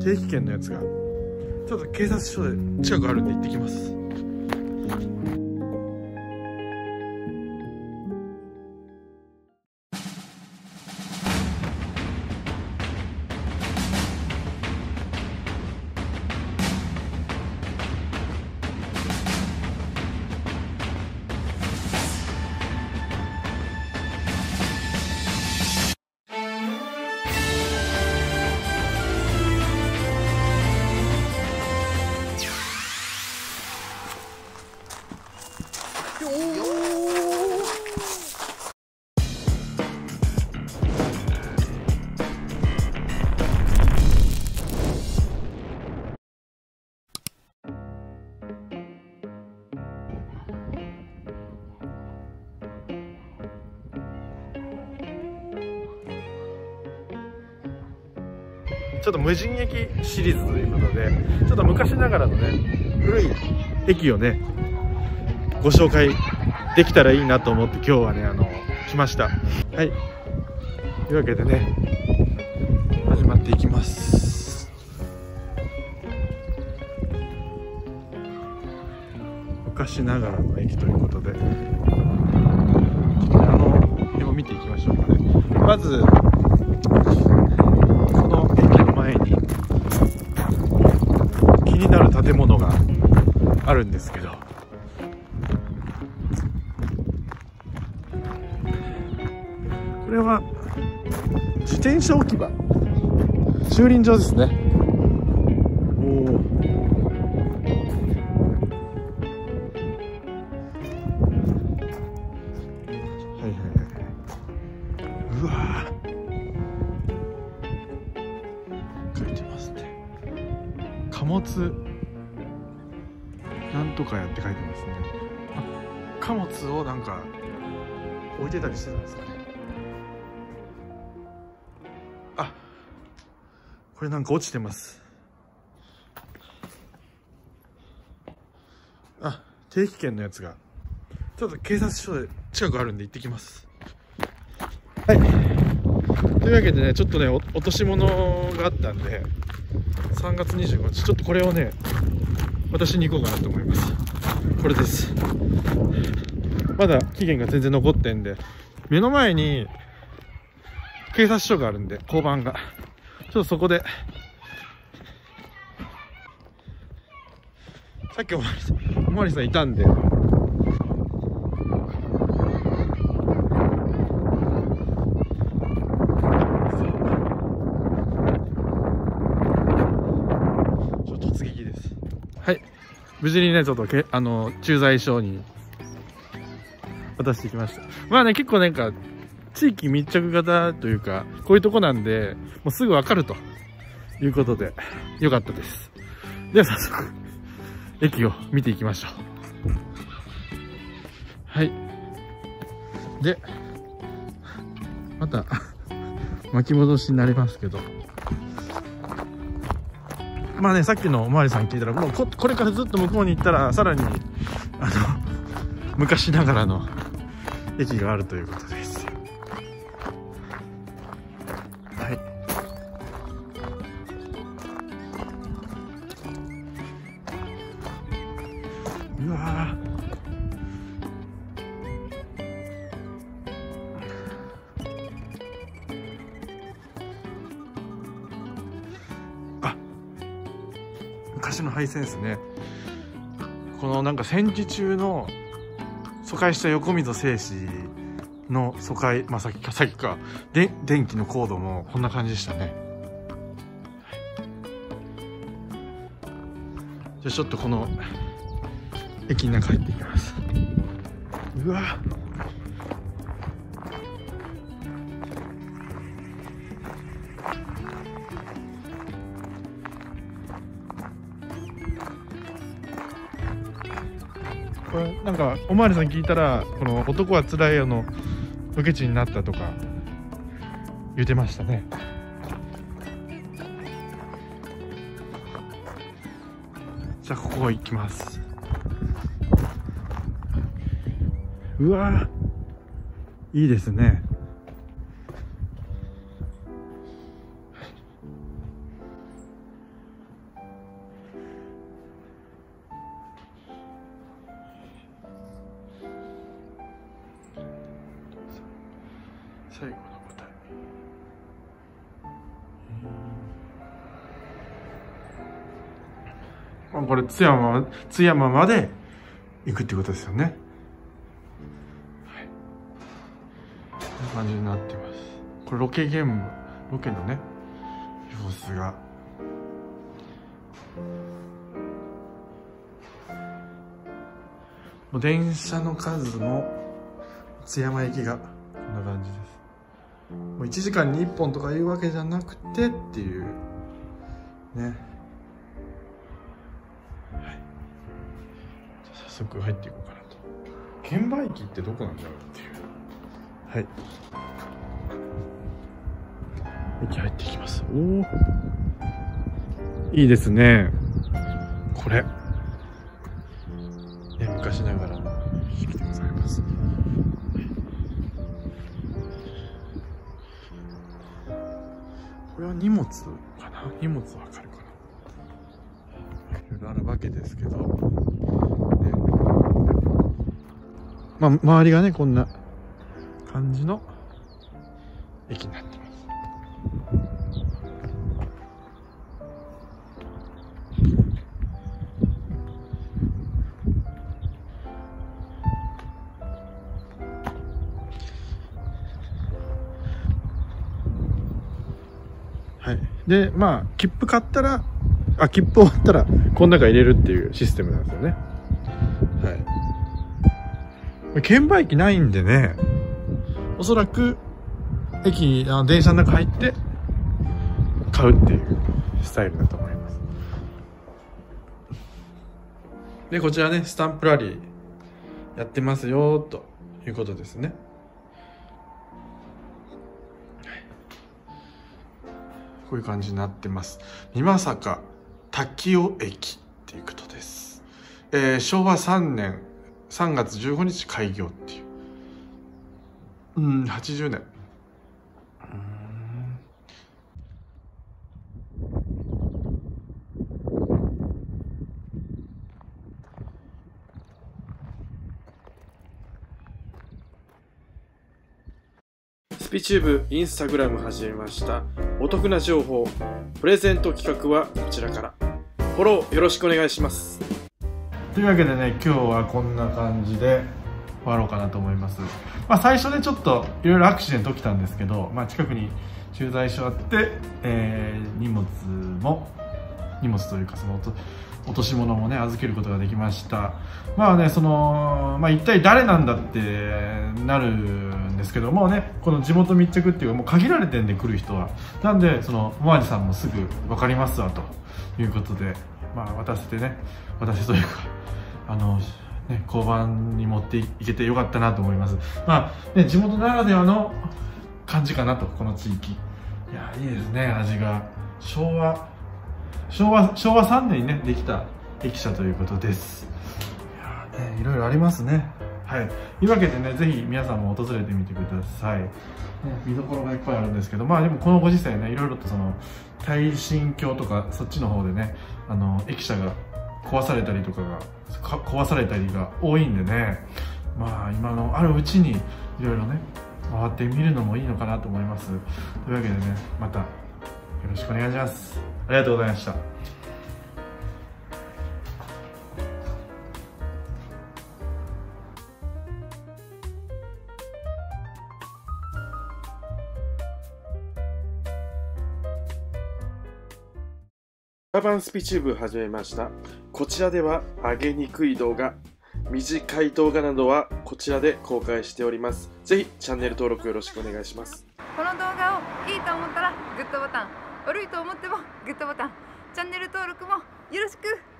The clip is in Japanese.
定期券のやつがちょっと警察署で近くあるんで行ってきます。ちょっと無人駅シリーズということで、ちょっと昔ながらのね、古い駅をね、ご紹介できたらいいなと思って今日はね、来ました。はい。というわけでね、始まっていきます。昔ながらの駅ということで、ちょっとね、絵を見ていきましょうかね。まず、前に気になる建物があるんですけど、これは自転車置き場、駐輪場ですね。おお、はいはいはい。うわー、貨物なんとかやって書いてますね。貨物をなんか置いてたりしてたんですかね。あ、これなんか落ちてます。あ、定期券のやつがちょっと警察署で近くあるんで行ってきます。はい。というわけでね、ちょっとね、落とし物があったんで、3月25日、ちょっとこれをね、私に行こうかなと思います。これです。まだ期限が全然残ってんで、目の前に警察署があるんで、交番が。ちょっとそこで、さっきおまわりさんいたんで、はい、無事にね、ちょっと駐在所に渡してきました。まあね、結構なんか、地域密着型というか、こういうとこなんで、もうすぐわかるということで、よかったです。では早速、駅を見ていきましょう。はい。で、また、巻き戻しになりますけど、まあね、さっきのおまわりさん聞いたら、もうこれからずっと向こうに行ったら、さらに、昔ながらの駅があるということです。はい。うわー。昔の配線ですね。このなんか戦時中の疎開した横溝正史の疎開、まあさっきか電気のコードもこんな感じでしたね。じゃあちょっとこの駅の中入っていきます。うわ、これなんかおまわりさん聞いたら、この男はつらいよのロケ地になったとか言ってましたね。じゃあここ行きます。うわー、いいですね。 最後の舞台。これ津山まで行くってことですよね。はい。こんな感じになってます。これロケのね、様子が。もう電車の数も津山駅がこんな感じです。もう1時間に1本とかいうわけじゃなくてっていうね。早速入っていこうかなと。券売機ってどこなんだろうっていう。はい。駅入っていきます。おお。いいですね。これ。ね、昔ながらの駅でございます。これは荷物かな？荷物わかるかな？いろいろあるわけですけど。まあ、周りがね、こんな感じの駅になってます。はい。で、まあ、切符終わったら、この中入れるっていうシステムなんですよね。はい。券売機ないんでね、おそらく電車の中入って買うっていうスタイルだと思います。で、こちらね、スタンプラリーやってますよということですね。こういう感じになってます。美作滝尾駅っていうことです。昭和3年3月15日開業っていう。80年。スピチューブインスタグラム始めました。お得な情報、プレゼント企画はこちらから。フォローよろしくお願いします。というわけでね、今日はこんな感じで終わろうかなと思います。まあ最初ね、ちょっといろいろアクシデント起きたんですけど、まあ近くに駐在所あって、荷物というかその落とし物もね、預けることができました。まあね、一体誰なんだってなるんですけどもね、この地元密着っていうか、もう限られてんで来る人は。なんで、おまわりさんもすぐ分かりますわ、ということで、まあ渡せというか、交番に持っていけてよかったなと思います。まあね、地元ならではの感じかなと、この地域。いや、いいですね、味が。昭和3年にね、できた駅舎ということです。いや、ね、いろいろありますね。はい。というわけでね、ぜひ皆さんも訪れてみてください。ね、見どころがいっぱいあるんですけど、まあでもこのご時世ね、いろいろと耐震橋とかそっちの方でね、駅舎が壊されたりが多いんでね、まあ今のあるうちにいろいろね、回ってみるのもいいのかなと思います。というわけでね、またよろしくお願いします。ありがとうございました。アーバンスピチューブ始めました。こちらでは上げにくい動画、短い動画などはこちらで公開しております。ぜひチャンネル登録よろしくお願いします。 この動画をいいと思ったらグッドボタン、悪いと思ってもグッドボタン、チャンネル登録もよろしく。